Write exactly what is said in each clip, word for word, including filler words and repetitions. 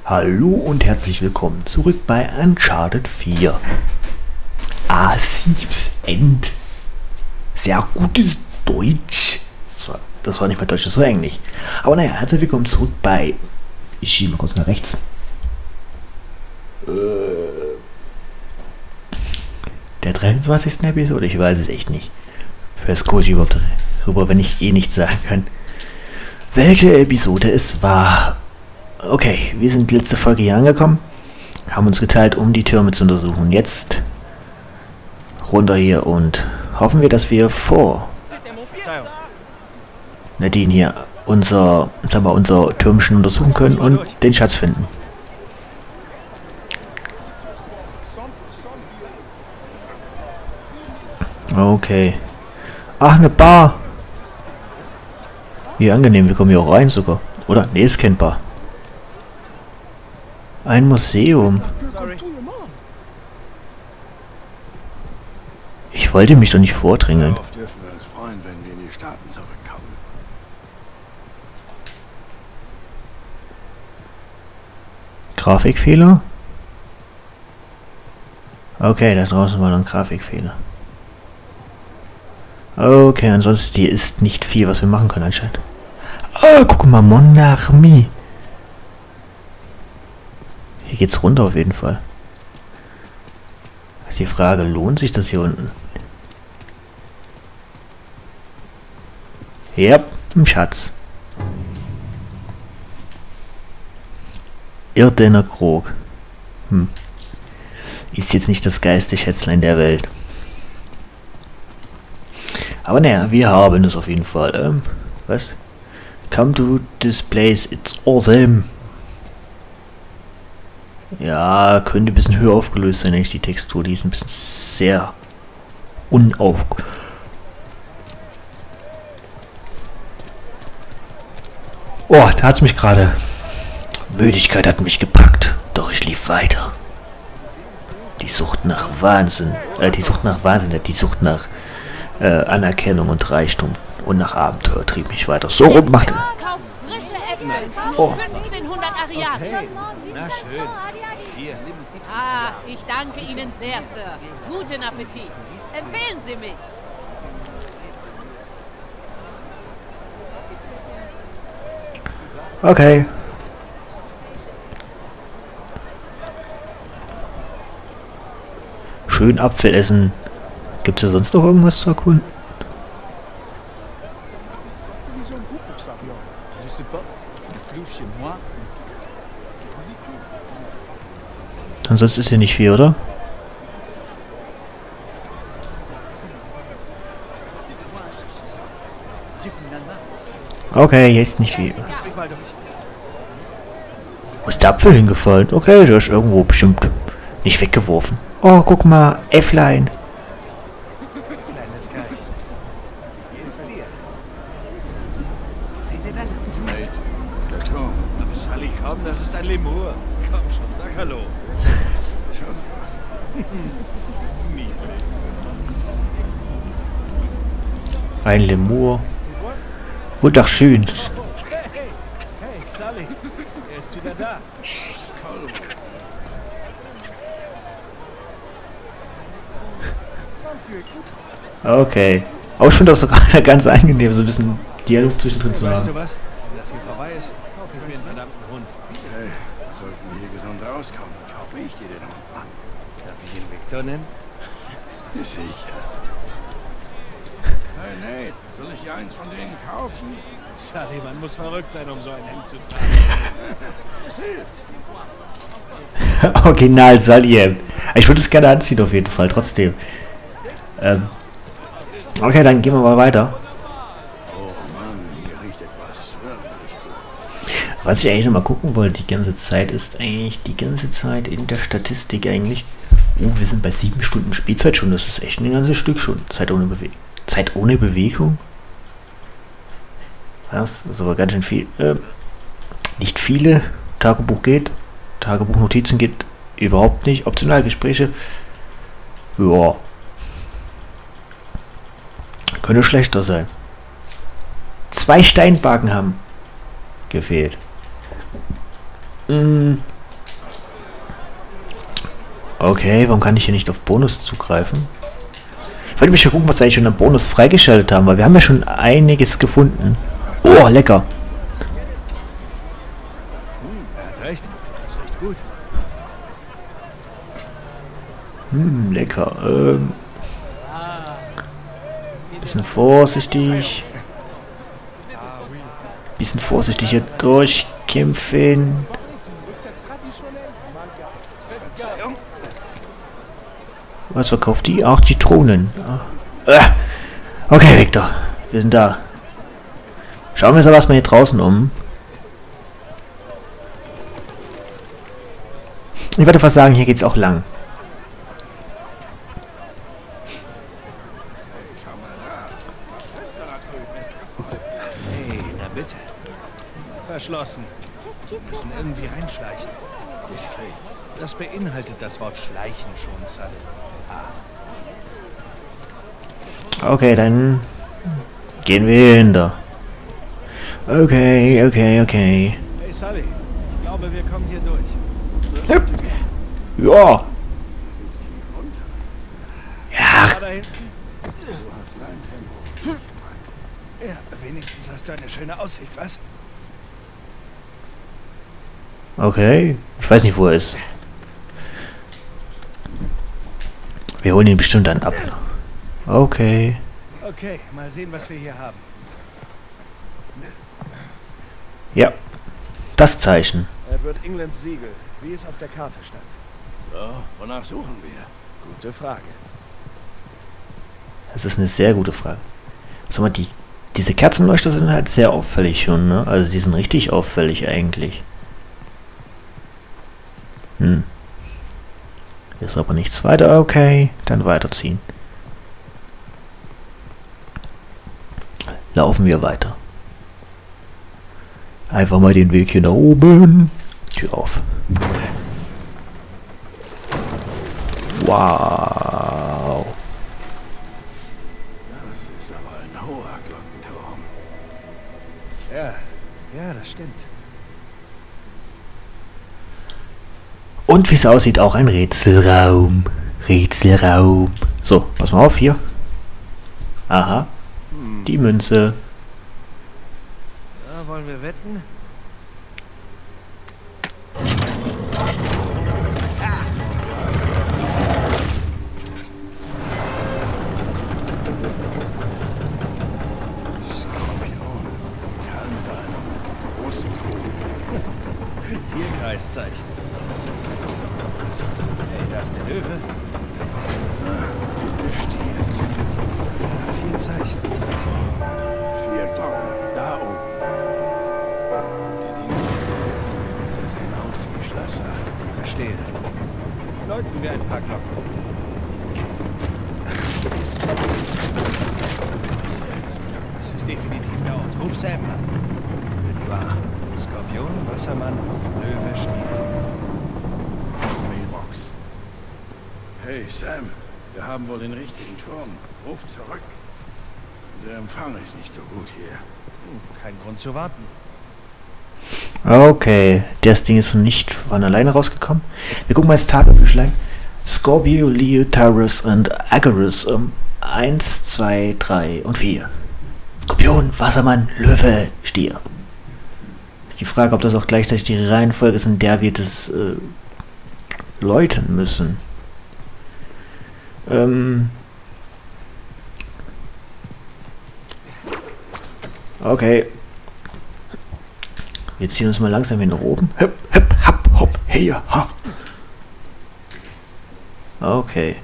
Hallo und herzlich willkommen zurück bei Uncharted vier. Ah, Thieves End. Sehr gutes Deutsch. Das war, das war nicht mehr Deutsch, das war Englisch. Aber naja, herzlich willkommen zurück bei... Ich schiebe mal kurz nach rechts. Der dreiundzwanzigsten Episode, ich weiß es echt nicht. Für scroll ich überhaupt darüber, wenn ich eh nichts sagen kann, welche Episode es war. Okay, wir sind letzte Folge hier angekommen, haben uns geteilt, um die Türme zu untersuchen. Jetzt runter hier und hoffen wir, dass wir vor Nadine hier unser, sagen wir, unser Türmchen untersuchen können und den Schatz finden. Okay. Ach, eine Bar. Wie angenehm, wir kommen hier auch rein sogar. Oder? Nee, ist kein Bar. Ein Museum. Ich wollte mich doch nicht vordrängeln. Darauf dürfen wir uns freuen, wenn wir in die Staaten zurückkommen. Grafikfehler? Okay, da draußen war noch ein Grafikfehler. Okay, ansonsten hier ist nicht viel, was wir machen können anscheinend. Oh, guck mal, Monarchie. Hier geht's runter auf jeden Fall. Das ist die Frage, lohnt sich das hier unten? Ja, ein Schatz. Irdener Krog. Hm. Ist jetzt nicht das geilste Schätzlein der Welt. Aber naja, wir haben es auf jeden Fall. Ähm, was? Come to this place, it's awesome. Ja, könnte ein bisschen höher aufgelöst sein, eigentlich die Textur. Die ist ein bisschen sehr unauf... Oh, da hat es mich gerade... Müdigkeit hat mich gepackt. Doch ich lief weiter. Die Sucht nach Wahnsinn. Äh, die Sucht nach Wahnsinn, die Sucht nach äh, Anerkennung und Reichtum und nach Abenteuer trieb mich weiter. So rum machte. Oh. fünfzehnhundert Ariate. Okay. Na schön. Hier. Ah, ich danke Ihnen sehr, Sir. Guten Appetit. Empfehlen Sie mich. Okay. Schön Apfel essen. Gibt es ja sonst noch irgendwas zu erkunden? Ansonsten ist hier nicht viel, oder? Okay, hier ist nicht viel. Wo ist der Apfel hingefallen? Okay, der ist irgendwo bestimmt nicht weggeworfen. Oh, guck mal, Äfflein. Kleines Kerl. Wie geht's dir? Seht ihr das? Nate, der Turm. Aber Sully, komm, das ist ein Lemur. Komm schon, sag Hallo. Schon gut. Niedlich. Ein Lemur. Wunderschön. Hey, hey, Sully. Er ist wieder da. Okay. Aber ich finde das sogar ganz angenehm, so ein bisschen Dialog zwischendrin zu Weißt haben. du was? Wenn das hier vorbei ist, kaufe ich mir einen verdammten Hund. Okay, sollten wir hier gesund rauskommen, kaufe ich dir den Hund an. Darf ich ihn Victor nennen? Sicher. Hey Nate, soll ich dir eins von denen kaufen? Sully, man muss verrückt sein, um so ein Hemd zu tragen. Es hilft. Original Sully. Ich würde es gerne anziehen auf jeden Fall, trotzdem. Ähm. Okay, dann gehen wir mal weiter. Oh Mann, hier riecht etwas wirklich gut. Was ich eigentlich noch mal gucken wollte die ganze Zeit, ist eigentlich die ganze Zeit in der Statistik eigentlich. Oh, wir sind bei sieben Stunden Spielzeit schon. Das ist echt ein ganzes Stück schon. Zeit ohne Bewegung. Zeit ohne Bewegung? Das ist aber ganz schön viel. Ähm, nicht viele. Tagebuch geht. Tagebuchnotizen geht überhaupt nicht. Optionalgespräche. Ja. Könnte schlechter sein. Zwei Steinbaken haben gefehlt. Mm, Okay, warum kann ich hier nicht auf Bonus zugreifen? Ich wollte mich mal gucken, was wir eigentlich schon an Bonus freigeschaltet haben, weil wir haben ja schon einiges gefunden. Oh, lecker. Hm, er hat recht. Das riecht gut. Hm, lecker. Ähm, bisschen vorsichtig. Bisschen vorsichtig hier durchkämpfen. Verzeihung. Was verkauft die? Auch Zitronen. Ah. Okay, Victor. Wir sind da. Schauen wir uns aber erstmal hier draußen um. Ich würde fast sagen, hier geht's auch lang. Hey, na bitte. Verschlossen. Wir müssen irgendwie reinschleichen. Diskret. Das beinhaltet das Wort schleichen schon, Sully. Okay, dann gehen wir hinter. Okay, okay, okay. Hey, Sully. Ich glaube, wir kommen hier durch. Hup. Ja. Ja. Da hinten. Ja, wenigstens hast du eine schöne Aussicht, was? Okay. Ich weiß nicht, wo er ist. Wir holen ihn bestimmt dann ab. Okay. Okay, mal sehen, was wir hier haben. Ja. Das Zeichen. Edward Englands Siegel, wie es auf der Karte stand. So, wonach suchen wir? Gute Frage. Das ist eine sehr gute Frage. Sag mal, die, diese Kerzenleuchter sind halt sehr auffällig schon, ne? Also sie sind richtig auffällig eigentlich. Hm. Hier ist aber nichts weiter. Okay, dann weiterziehen. Laufen wir weiter. Einfach mal den Weg hier nach oben. Tür auf. Wow. Das ist aber ein hoher Glockenturm. Ja, ja, das stimmt. Und wie es aussieht, auch ein Rätselraum. Rätselraum. So, pass mal auf hier. Aha. Die Münze. Ja, wollen wir wetten? Skorpion. Kerl mit einem großen Krug. Tierkreiszeichen. Hey, da ist der Löwe. Der Stier. Vier Zeichen. Vier Glocken. Da oben. Die Dinger die sehen aus wie Schlösser. Verstehe. Läuten wir ein paar Glocken. Mist. Das ist definitiv der Ort. Ruf Sam an. Wird klar. Skorpion, Wassermann, Löwe, Stier. Mailbox. Hey, Sam. Wir haben wohl den richtigen Turm. Ruf zurück. Der Empfang ist nicht so gut hier. Hm, kein Grund zu warten. Okay, das Ding ist von nicht von alleine rausgekommen. Wir gucken mal ins Tagebüchlein. Scorpio, Leo, Taurus und Agarus um eins, zwei, drei und vier. Skorpion, Wassermann, Löwe, Stier. Ist die Frage, ob das auch gleichzeitig die Reihenfolge ist, in der wir das äh, läuten müssen. Ähm... Okay. Wir ziehen uns mal langsam hin nach oben. Hüpp, hüpp, happ, hopp, hey, ha. Okay.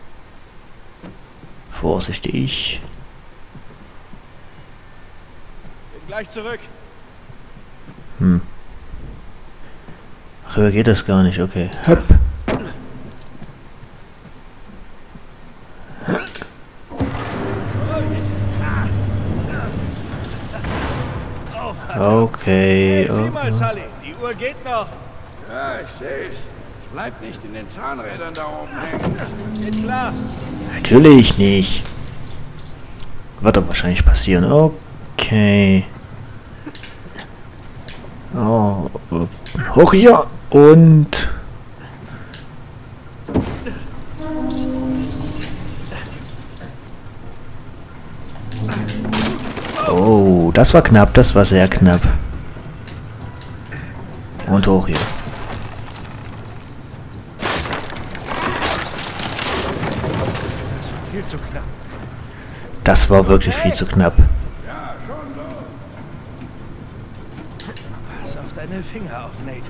Vorsichtig. Bin gleich zurück. Hm. Ach, höher geht das gar nicht, okay. Hüpp. Okay, Hey, sieh mal, okay. Sully, die Uhr geht noch. Ja, ich seh's. Bleib nicht in den Zahnrädern da oben hängen. Geht klar. Natürlich nicht. Wird doch wahrscheinlich passieren. Okay. Oh, hoch hier und das war knapp, das war sehr knapp. Und hoch hier. Das war viel zu knapp. Das war wirklich viel zu knapp. Pass auf deine Finger auf, Nate.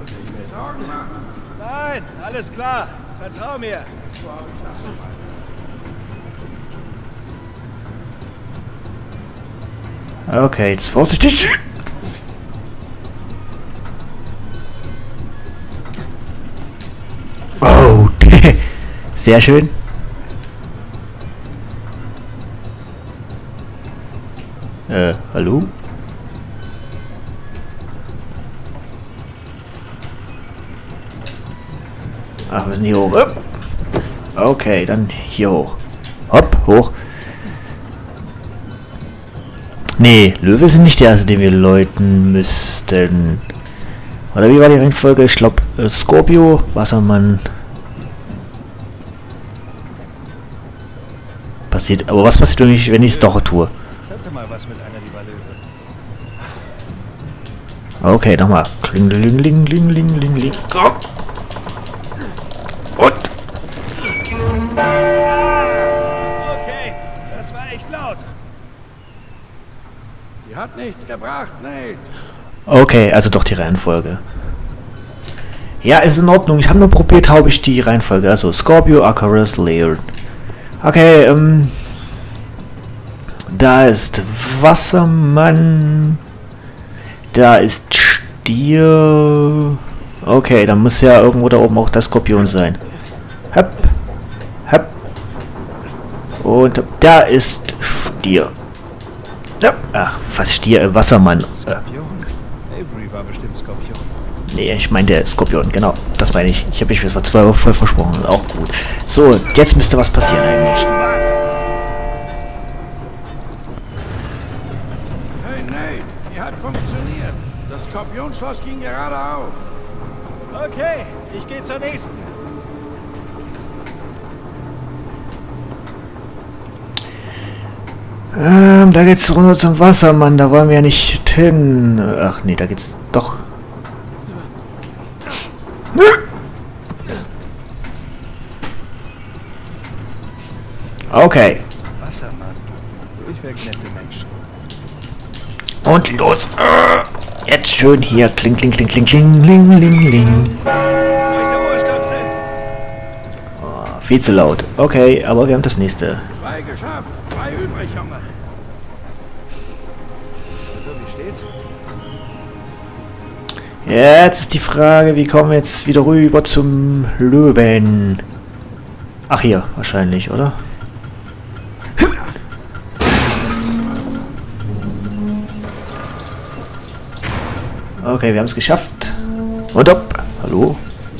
Nein, alles klar. Vertrau mir. Okay, jetzt vorsichtig. Oh, sehr schön. Äh, hallo? Ach, wir sind hier hoch. Okay, dann hier hoch. Hopp, hoch. Nee, Löwe sind nicht der erste, den wir läuten müssten. Oder wie war die Reihenfolge? Ich glaube, äh, Scorpio, Wassermann. Passiert, aber was passiert, wenn ich wenn ich es doch tue? Ich hatte mal was mit einer lieber Löwe. Okay, nochmal. Kling, ling, ling, ling, ling, ling, ling. Komm. Und. Okay, das war echt laut. Die hat nichts gebracht, Nate. Okay, also doch die Reihenfolge. Ja, ist in Ordnung. Ich habe nur probiert, habe ich die Reihenfolge. Also Scorpio, Icarus, Leon. Okay, ähm. Da ist Wassermann. Da ist Stier. Okay, dann muss ja irgendwo da oben auch der Skorpion sein. Hopp. Hopp. Und da ist Stier. Ja. Ach, was Stier? Äh, Wassermann. Skorpion? Avery war bestimmt Skorpion. Nee, ich meine der Skorpion, genau. Das meine ich. Ich habe mich vor zwei Wochen voll versprochen. Auch gut. So, jetzt müsste was passieren eigentlich. Hey, Nate, die hat funktioniert. Das Skorpionschloss ging geradeaus. Okay, ich gehe zur nächsten. Ähm, da geht's runter zum Wassermann. Da wollen wir ja nicht hin. Ach nee, da geht's doch. Okay. Wassermann. Durchweg nette Menschen. Und los. Jetzt schön hier. Kling, kling, kling, kling, kling, ling, ling, ling. Rechter Ohrstöpsel. Oh, viel zu laut. Okay, aber wir haben das nächste. Zwei geschafft. Zwei übrig, Junge. So, wie steht's? Jetzt ist die Frage, wie kommen wir jetzt wieder rüber zum Löwen? Ach, hier wahrscheinlich, oder? Okay, wir haben es geschafft. Und hopp. Hallo?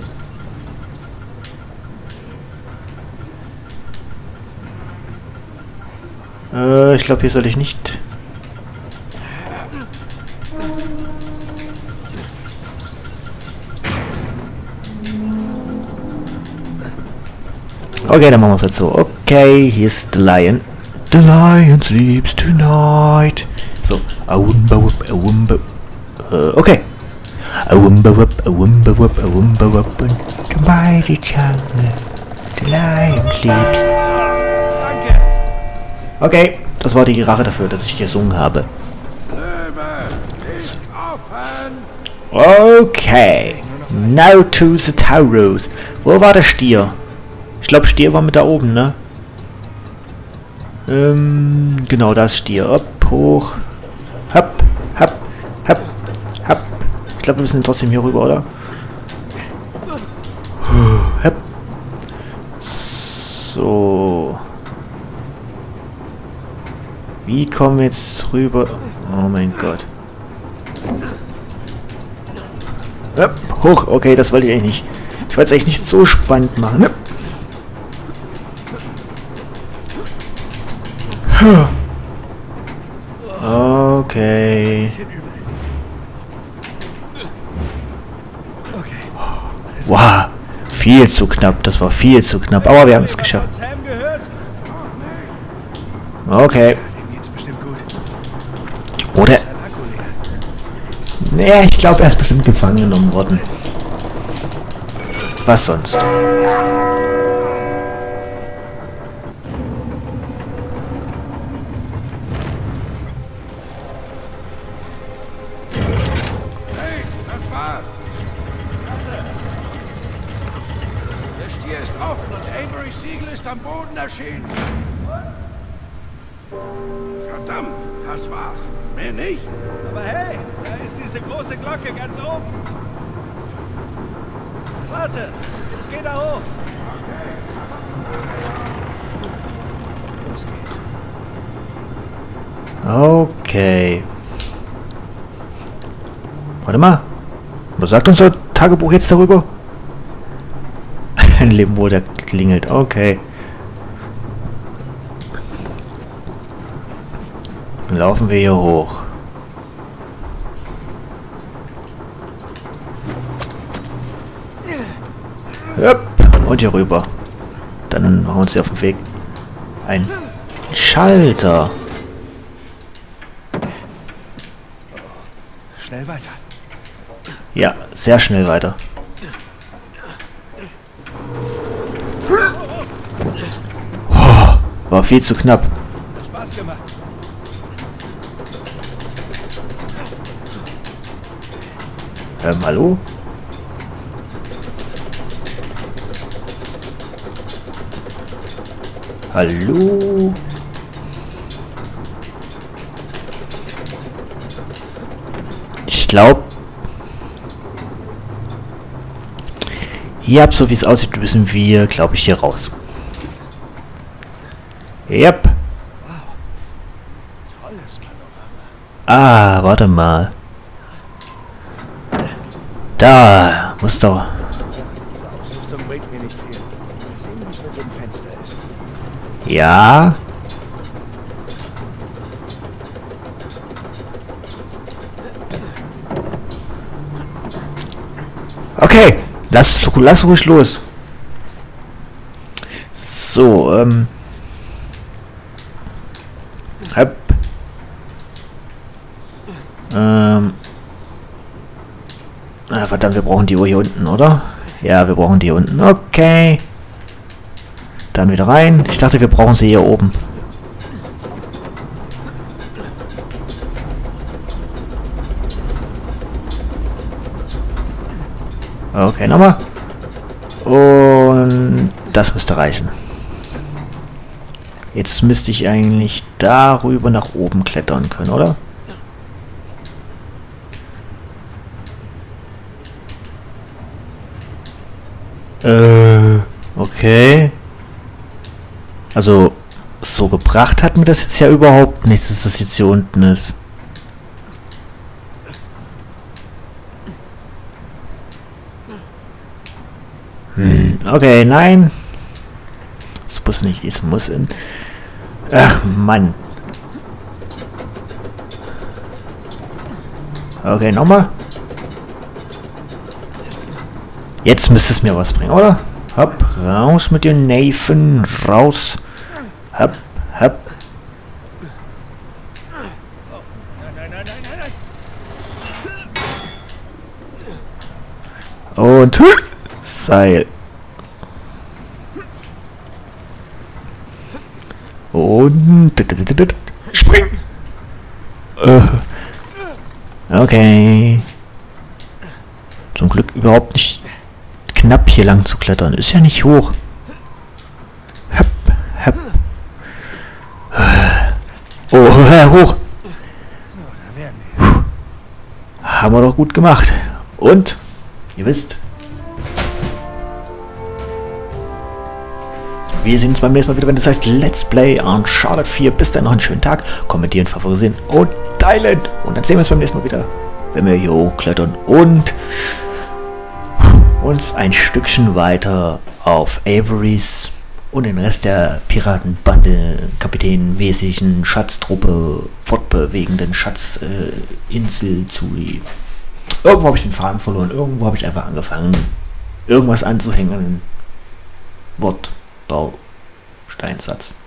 Äh, ich glaube, hier soll ich nicht. Okay, dann machen wir es jetzt so. Okay, hier ist the Lion. The Lion sleeps tonight. So. Awumba wup, awumba. Äh, okay. Awumba wup, awumba wup, awumba wup. Und the mighty jungle. The Lion sleeps. Danke. Okay, das war die Rache dafür, dass ich gesungen habe. Löwe, ist offen. Okay. Now to the Taurus. Wo war der Stier? Ich glaube, Stier war mit da oben, ne? Ähm, genau, da ist Stier. Hopp, hoch. Hopp, hopp, hopp, hopp. Ich glaube, wir müssen trotzdem hier rüber, oder? Hopp. So. Wie kommen wir jetzt rüber? Oh mein Gott. Hopp, hoch. Okay, das wollte ich eigentlich nicht. Ich wollte es eigentlich nicht so spannend machen, ne? Okay. Wow, viel zu knapp. Das war viel zu knapp. Aber wir haben es geschafft. Sam gehört? Okay. Dem geht's bestimmt gut. Oder... Naja, ich glaube, er ist bestimmt gefangen genommen worden. Was sonst? Am Boden erschienen. Verdammt, das war's. Mehr nicht. Aber hey, da ist diese große Glocke ganz oben. Warte, es geht da hoch. Los geht's. Okay. Warte mal. Was sagt unser Tagebuch jetzt darüber? Ein Leben, wo der klingelt. Okay. Dann laufen wir hier hoch. Yep. Und hier rüber. Dann machen wir uns hier auf den Weg. Ein Schalter. Schnell weiter. Ja, sehr schnell weiter. Oh, war viel zu knapp. Das hat Spaß gemacht. Ähm, hallo? Hallo? Ich glaube, hier ab, so wie es aussieht, müssen wir, glaube ich, hier raus. Yep. Tolles Panorama. Ah, warte mal. Da muss doch... Diese Ausrüstung bringt mir nicht viel. Mal sehen, was mit dem Fenster ist. Ja. Okay, lass, lass ruhig los. So, ähm... Hab. Ähm... Ah, verdammt, wir brauchen die Uhr hier unten, oder? Ja, wir brauchen die hier unten. Okay. Dann wieder rein. Ich dachte, wir brauchen sie hier oben. Okay, nochmal. Und das müsste reichen. Jetzt müsste ich eigentlich darüber nach oben klettern können, oder? Äh, okay. Also, so gebracht hat mir das jetzt ja überhaupt nichts, dass das jetzt hier unten ist. Hm, okay, nein. Es muss nicht, es muss in... Ach, Mann. Okay, nochmal. Jetzt müsste es mir was bringen, oder? Hopp, raus mit den Nathan, raus. Hopp, hopp. Nein, nein, nein, nein, nein. Und Seil. Und spring. Okay. Zum Glück überhaupt nicht knapp hier lang zu klettern. Ist ja nicht hoch. Hopp, hopp. Oh, hoch. Puh. Haben wir doch gut gemacht. Und, ihr wisst, wir sehen uns beim nächsten Mal wieder, wenn das heißt Let's Play Uncharted vier. Bis dann noch einen schönen Tag. Kommentieren, favorisieren und teilen. Und dann sehen wir uns beim nächsten Mal wieder, wenn wir hier hochklettern und uns ein Stückchen weiter auf Averys und den Rest der Piratenbande, kapitänmäßigen Schatztruppe, fortbewegenden Schatzinsel äh, zu. Irgendwo habe ich den Faden verloren. Irgendwo habe ich einfach angefangen, irgendwas anzuhängen. Wortbausteinsatz.